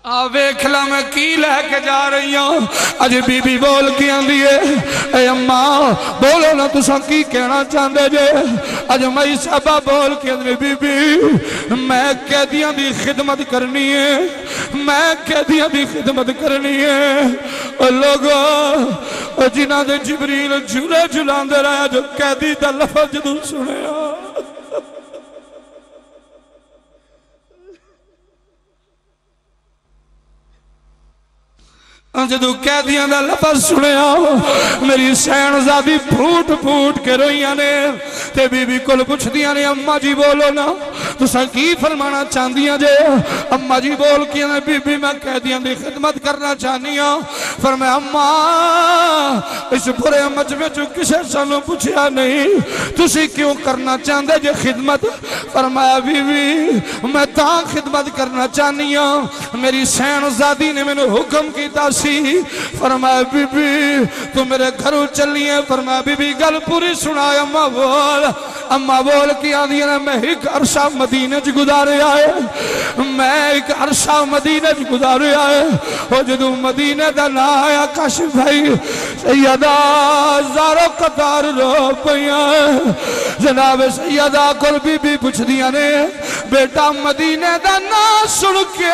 ویکھلا میں کی لے کے جا رہی ہوں اج بی بی بول کے آندی ہے اے اماں بولو نا تساں کی کہنا چاہندے جے اج مئی صاحبہ بول کے آندی بی بی میں قیدیاں دی خدمت کرنی ہے میں قیدیاں دی خدمت کرنی ہے اور لوگوں جنہاں دے جبریل جھولے جھلاندے رہے جو قیدی دا لفظ جدوں سنے جدو قیدیاں دا لفظ سنیا میری شہنزادی پھوٹ پھوٹ کے روئیاں نے تے بی بی کل پوچھ دیا نے اماں جی بولو نا تساں کی فرمانا چاندیاں جے اماں جی بول کے نے بی بی میں قیدیاں دی خدمت کرنا چاہنیاں فرمایا اماں اس برے مجمع جو کسے سانو پوچھیا نہیں تسی کیوں کرنا چاندے جے خدمت فرمایا بی بی میں تاں خدمت کرنا چاہنیاں میری شہنزادی نے میں نے حکم کیتا فرمایا بی بی تو میرے گھروں چلی ہیں فرمایا بی بی گل پوری سنائے اماں بول کی آدھی نے میں ایک عرصہ مدینہ چ گزارے آئے میں ایک عرصہ مدینہ چ گزارے آئے وہ جدو مدینہ دا نا آیا کاشف بھائی سیدہ زارو قطار رو پہیاں جناب سیدہ کل بی بی پوچھ دیا نے بیٹا مدینہ دا نا سن کے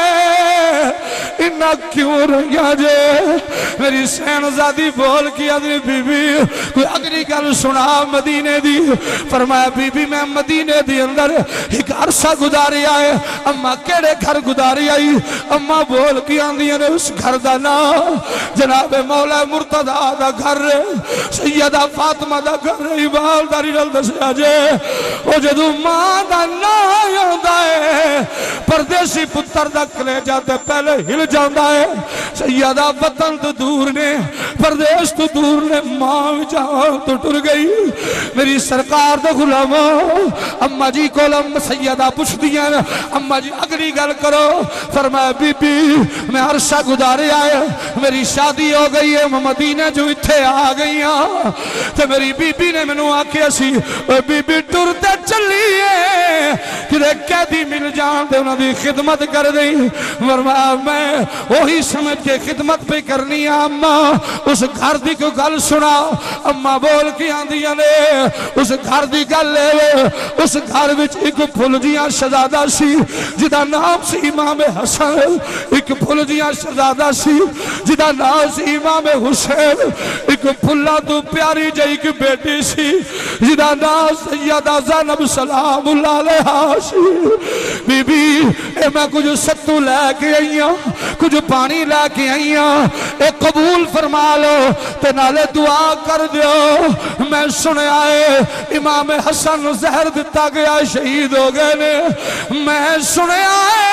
انہا کیوں رنگیا جے میری شہنزادی بول کی آدھی بی بی کوئی اگری گل سنا مدینے دی فرمایا بی بی میں مدینے دی اندر ایک عرصہ گزاری آئے اماں کیڑے گھر گزاری آئی اماں بول کی آدھی نے اس گھر دا نا جناب مولا مرتضیٰ دا گھر سیدہ فاطمہ دا گھر ایبال داری رل دسے آجے وہ جدو ماں دا نا یاندہ ہے پردیسی پتر دا کلے جاتے پہلے ہل جاندہ ہے سیدہ وطن تو دور نے پردیش تو دور نے ماں جہاں تو ٹر گئی میری سرکار دا غلامہ اماں جی کو لم سیدہ پوچھ دیا اماں جی اگلی گل کرو فرمایا بی بی میں عرصہ گزارے آئے میری شادی ہو گئی ہے مدینہ جو اتھے آ گئی ہاں تو میری بی بی نے منو آکے اسی بی بی ٹرتے چلی ہے کہ قیدی مل جان دے انہوں دی خدمت کر دی فرمایا میں وہی سمجھ کے خدمت پہ کرنی ہے اماں اس گھر دی کو گل سنا اماں بول کی آندیاں نے اس گھر دی گل لے اس گھر وچ ایک پھلجیاں شہزادہ سی جدا نام سی امام حسن ایک پھلجیاں شہزادہ سی جدا نام سی امام حسین ایک پھلا تو پیاری جائے ایک بیٹی سی جدا نام سیدہ زینب سلام اللہ علیہ سی بی بی اے میں کچھ ستو لے کے آئیاں کچھ پانی لے کے آئیاں اے قبول فرما لو تے نالے دعا کر دیو میں سنے آئے امام حسن زہر دیتا گیا شہید ہو گئے نے میں سنے آئے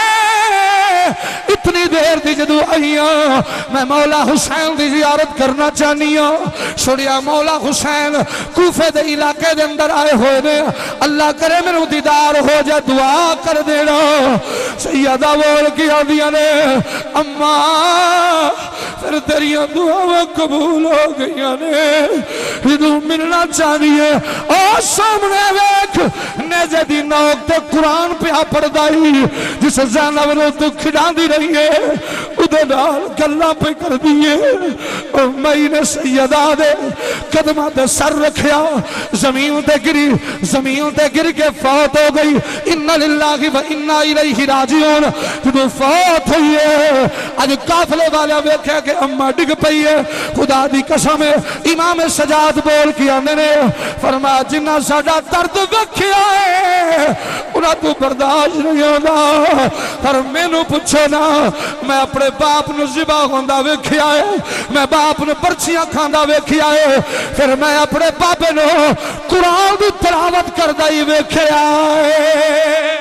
اتنی دیر دی جدو آئیاں میں مولا حسین دی زیارت کرنا چاہنیاں سنیا مولا حسین کوفے دے علاقے دے اندر آئے ہوئے نے اللہ کرے میں دیدار ہو جائے دعا کر دینا سیدہ بول کی آدھیاں نے اماں پھر تیریاں دعا قبول ہو گئیاں نے جدو ملنا چاہنیے اور سامنے ویک نیزے دی نوک تے قرآن پہ پڑھ دائی جس زینب نے تو کھڑان دی رہی ہے ادھے نال گلہ پہ کر دیئے اور میں نے سیدہ دے قدمہ دے سر رکھیا زمین تے گر کے فوت ہو گئی انہا للہ و انہا الیہ راجعون جدو فوت ہوئی ہے آج کافلے والا بیکھے کہ اممہ ڈگ پئی ہے خدا دی قسم امام سجاد بول کی آنے نے فرمایا جنہ ساڑا درد بکھیا ہے انہا تو برداشت نہیں ہونا پر میں نو پوچھے نا میں اپنے باپ نو زبا ہوندہ ویکھیا ہے میں باپ نو پرچیاں کھاندہ ویکھیا ہے پھر میں اپنے باپے نو قرآن دی تلاوت کردہ ہی ویکھیا ہے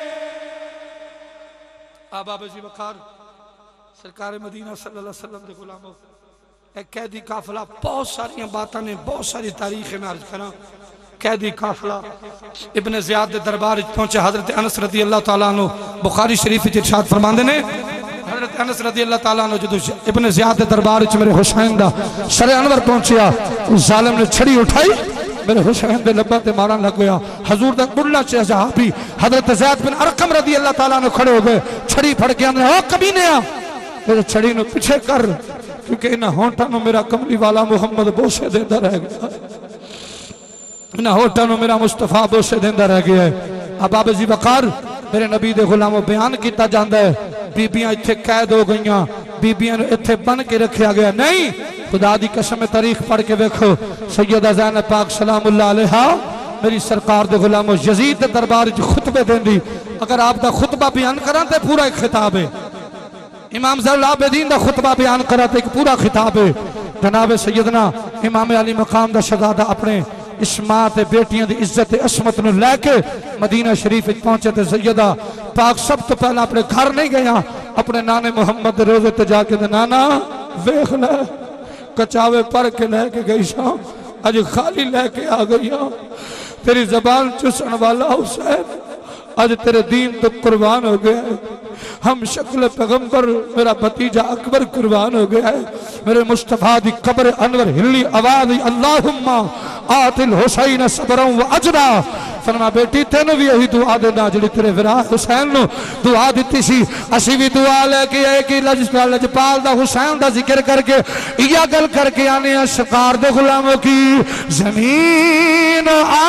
آباب جی بخار سرکار مدینہ صلی اللہ علیہ وسلم دے غلاموں ایک قیدی قافلہ بہت ساری باتاں نے بہت ساری تاریخ میں عرض کرنا قیدی قافلہ ابن زیاد دے دربار پہنچے حضرت انس رضی اللہ تعالیٰ عنہ بخاری شریف ارشاد فرماندے نے حضرت انس رضی اللہ تعالیٰ عنہ جدو ابن زیاد دے دربار میرے حسین دا سر انور پہنچیا ظالم نے چھڑی اٹھائی میرے حسین دے لبا تے مارا لگ گیا حضور دا بڑھلا صحابی حضرت زید بن ارقم رضی اللہ تعالیٰ نے کھڑے ہو گئے چھڑی پھڑ کے اندر کبھی نہیں میرے چھڑی نو پیچھے کر کیونکہ انہا ہونٹا نو میرا کملی والا محمد بوسے دیندہ رہ گیا انہا ہونٹا نو میرا مصطفیٰ بوسے دیندہ رہ گیا ہے اب آب زی وقار میرے نبی دے غلام و بیان کیتا جاندہ ہے بیبیاں اتھے قید ہو گئیاں بیبیاں اتھے بن کے رکھیا گیا نہیں خدا دی قسم تاریخ پڑھ کے بیکھو سیدہ زینب پاک سلام اللہ علیہا میری سرکار دے غلام و یزید دے دربار جو خطبے دیں دی اگر آپ دا خطبہ بیان کران تے پورا ایک خطاب ہے امام زین العابدین دا خطبہ بیان کران تے ایک پورا خطاب ہے جناب سیدنا امام علی مقام دا شہزادہ اپنے اسماعت بیٹیاں دی عزت عصمت نو لے کے مدینہ شریف پہنچے تے سیدہ پاک سب تو پہلا اپنے گھر نہیں گیا اپنے نانے محمد روزے تے جا کے نانا ویخ لے کچاوے پر کے لے کے گئی شاں آج خالی لے کے آ گئی تیری زبان چسن والا حسین آج تیرے دین تو قربان ہو گیا ہے ہم شکل پیغمبر میرا بھتیجا اکبر قربان ہو گیا ہے میرے مصطفیٰ دی قبر انور ہلی آواز اللہم آت الحسین صبرا و اجرا فرما بیٹی تینوں بھی یہی دعا دینا جڑی تیرے وراہ حسین نو دعا دیتی سی اسی بھی دعا لے کے ایک ہی لجپال دا حسین دا ذکر کر کے یا گل کر کے آنے سرکار دے غلاموں کی زمین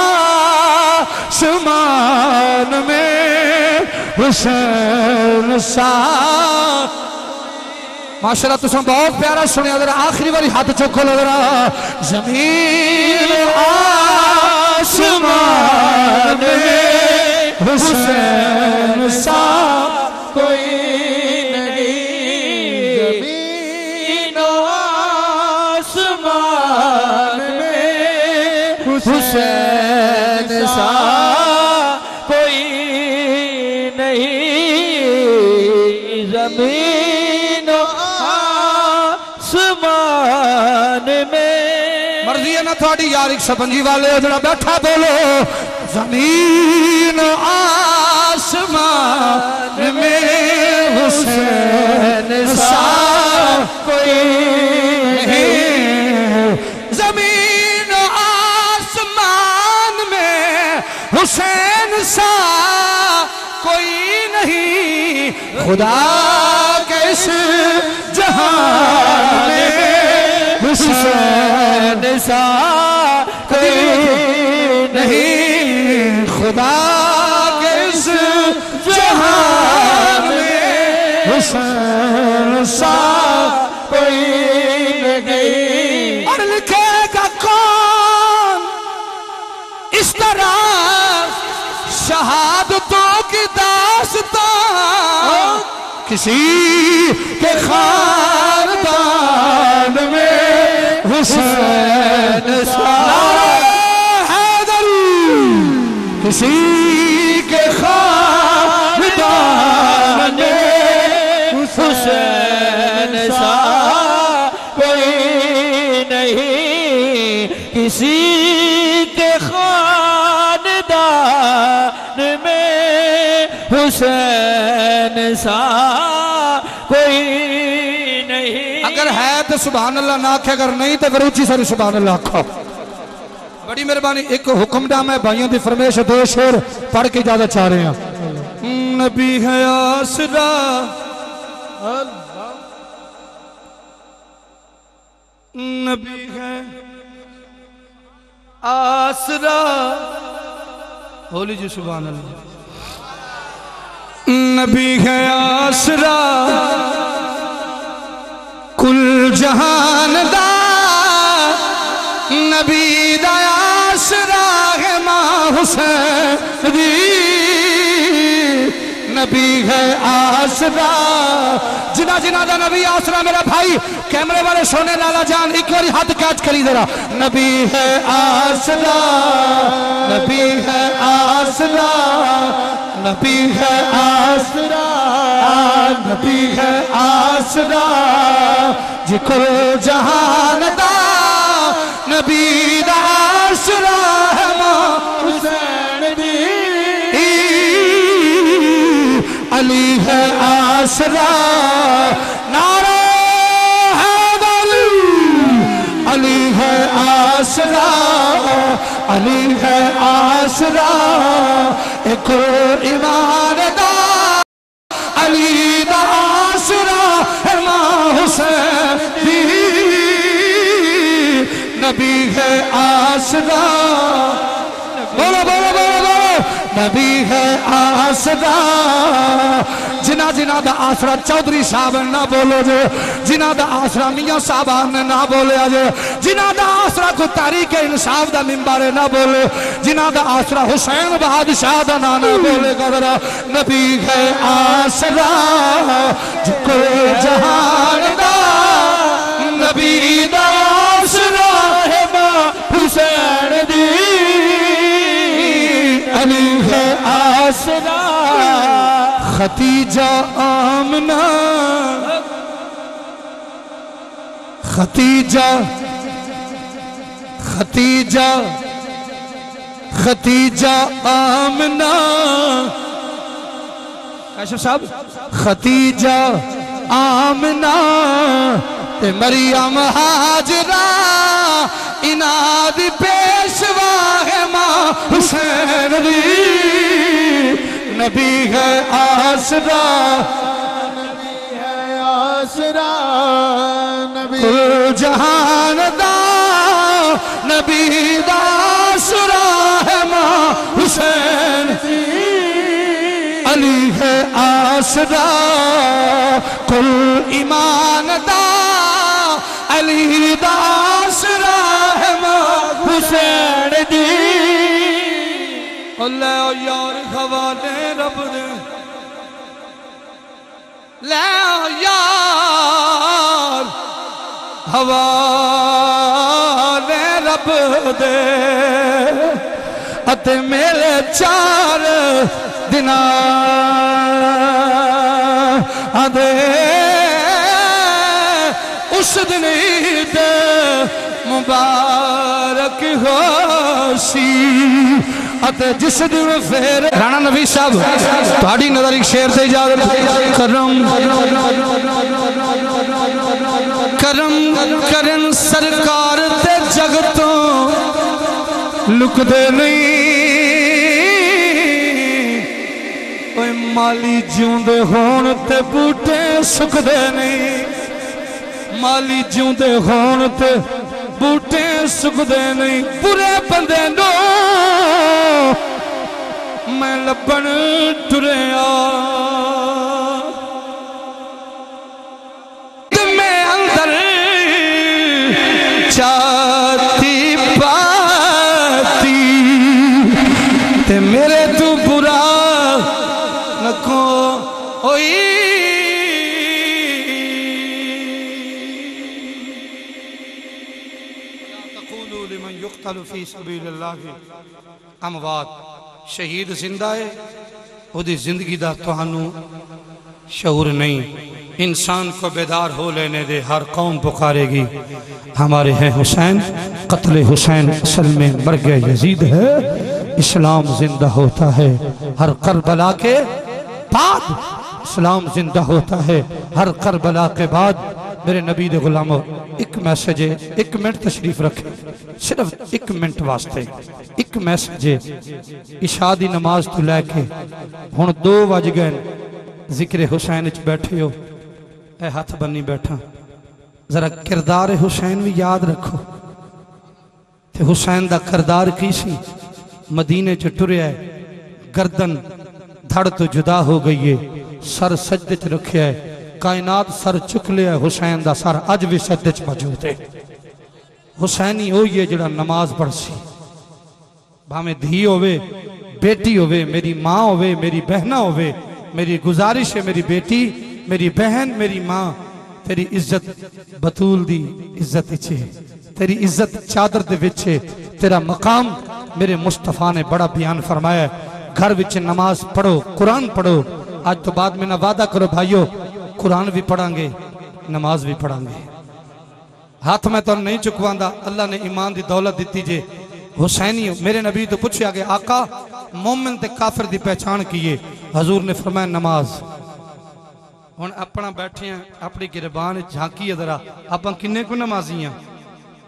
آسمان میں حسین سا ماشاءاللہ تو سن بہت پیارا سنے ادھر آخری والی ہاتھ چکھو لگ رہا زمین آسمان میں حسین سا کوئی نہیں زمین آسمان میں حسین سا کوئی نہیں زمین آسمان میں مرضی ہے نا تھوڑی یار ایک سپنجی والے جڑا بیٹھا بولو زمین آسمان میں حسین سا کوئی نہیں زمین آسمان میں حسین سا کوئی نہیں خدا کے اس جہان میں حسین سا کوئی نہیں خدا کے اس جہان میں حسین سا کوئی نہیں اور لکھے گا کون اس طرح شہادتوں کی داستان کسی کے خاندان میں حسین سا کسی کے خاندان میں حسین سا کوئی نہیں کسی کے خاندان میں حسین سا کوئی نہیں اگر ہے تو سبحان اللہ نہ آکھے اگر نہیں تو گروچی ساری سبحان اللہ آکھو بڑی مہربانی ایک حکم ڈام ہے بھائیوں دی فرمیش دو شعر پڑھ کے اجازت چاہ رہے ہیں نبی ہے آسرا نبی ہے آسرا بولی جی سبحان اللہ نبی ہے آسرا کل جہان دا نبی دا آسرا ہے ماں حسین دی نبی ہے آسرا جنا جنا دا نبی آسرا میرا بھائی کیمرے والے سونے لالا جان ایک باری ہاتھ کیچ کری ذرا نبی ہے آسرا نبی ہے آسرا نبی ہے آسرا نبی ہے آسرا جی کل جہان دا نبی دا آسرا ہے ماں حسین دی علی ہے آسرا نعرہ حیدر علی ہے آسرا علی ہے آسرا ایک ایمان دا علی دا آسرا ہے ماں حسین دی نبی ہے آسرا بولو بولو بولو بولو نبی ہے آسرا جنہ جنہ دا آسرا چودھری صاحب نہ بولو جے جنہ دا آسرا میاں صاحب نے نہ بولے جے جنہ دا آسرا کو تاریخ انصاف دا منبر نہ بولے جنہ دا آسرا حسین بادشاہ دا نہ بولے گا نبی ہے آسرا جو کوئی جہان دا نبی دا آسرا ہے ماں حسین دی علی ہے آسرا ختیجہ آمنہ ختیجہ ختیجہ ختیجہ آمنہ کاشف صاحب ختیجہ آمنہ تے مریم حاجرہ اناد پیشوا ہے ماں حسین دی نبی ہے آسرا نبی ہے آسرا نبی جہان دا نبی دا آسرا ہے ماں حسین علی ہے آسرا کل ایمان دا علی دا آسرا ہے ماں حسین دی اللہ یار خوالے رب دے لے یار حوالے رب دے اتے میرے چار دنہ آدھے اس دن عید مبارک ہوشی اتے جس دن پھر رانا نبی صاحب تھوڑی نظر ایک شعر سے اجازت کرم کرم کرن سرکار تے جگتوں لک دے نہیں اوہ مالی جیوں دے ہون تے بوٹے سک دے نہیں مالی جیوں دے ہون تے بوٹے سک دے نہیں برے بندے نو میں لبن ٹریا میں اندر چاہتی پاتی تے میرے تو برا نکو ہوئی تقولوا لمن يقتل في سبيل الله اموات شہید زندہ ہے وہ دی زندگی دا توہنو شعور نہیں انسان کو بیدار ہو لینے دے ہر قوم پکارے گی ہمارے ہیں حسین قتل حسین اصل میں مرگ یزید ہے اسلام زندہ ہوتا ہے ہر کربلا کے بعد اسلام زندہ ہوتا ہے ہر کربلا کے بعد میرے نبی دے غلاموں ایک میسج ہے 1 منٹ تشریف رکھیں صرف 1 منٹ واسطے 1 میسج ہے عشاء دی نماز تو لے کے ہن 2 بج گئے ذکر حسین اچ بیٹھے ہو اے ہاتھ بنی بیٹھا ذرا کردار حسین بھی یاد رکھو تے حسین دا کردار کی سی مدینے چ ٹریا ہے گردن دھڑ تو جدا ہو گئی ہے سر سجدے چ رکھیا ہے کائنات سر چک لیا حسین دا سر اج بھی سجدے چ موجود ہے حسینی ہوئی ہے جڑا نماز پڑھ سی بھامیں دھی ہوئے بیٹی ہوئے میری ماں ہوئے میری بہنہ ہوئے میری گزارش ہے میری بیٹی میری بہن میری ماں تیری عزت بطول دی عزت اچھے تیری عزت چادر دے وچھے تیرا مقام میرے مصطفیٰ نے بڑا بیان فرمایا ہے گھر وچھے نماز پڑھو قرآن پڑھو آج تو بعد میں نہ وعدہ کرو بھائیو قرآن بھی پڑھاں گے نماز بھی پڑھاں گے ہاتھ میں تو نہیں چکواندہ اللہ نے ایمان دی دولت دیتی جے حسینی میرے نبی تو پوچھے آگے آقا مومن تے کافر دی پہچان کیے حضور نے فرمایا نماز ہن اپنا بیٹھے ہیں اپنی گربان جھانکی ادھرا اپن کنے کو نمازی ہیں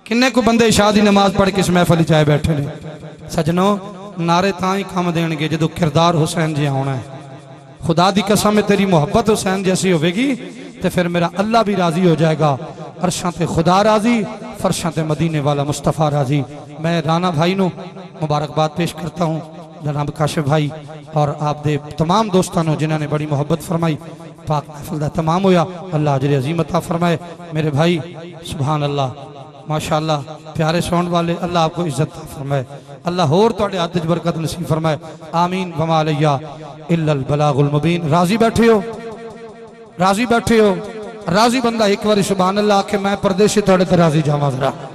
किन्ने को बंदे इशा दी नमाज पढ़ के इस महफिल च आए बैठे ने सजनों नारे तां ही काम देणगे जदों किरदार हुसैन जी आउणा है खुदा दी कसम है तेरी मोहब्बत हुसैन जैसी होवेगी तो फिर मेरा अल्लाह भी राजी हो जाएगा अरशां ते खुदा राजी फरशां ते मदीने वाला मुस्तफ़ा राजी। मैं राना भाई नू मुबारकबाद पेश करता हूँ जनाब काशिफ भाई और आप दे तमाम दोस्तों जिन्होंने बड़ी मोहब्बत फरमाई पाक महफिल दा तमाम होया अल्लाह अजर अजीम अता फरमाए। मेरे भाई सुभान अल्लाह माशाअल्लाह प्यारे साउंड वाले अल्लाह आपको इज्जत फरमाए अल्लाह होर तुहाडे हथ च बरकत नसीब फरमाए आमीन वमा अलैया इल्लल बलागुल मुबीन। राजी बैठे हो राजी बैठे हो राजी बंदा एक बार सुभान अल्लाह आखे मैं परदेसी तुहाडे ते राजी जावां जरा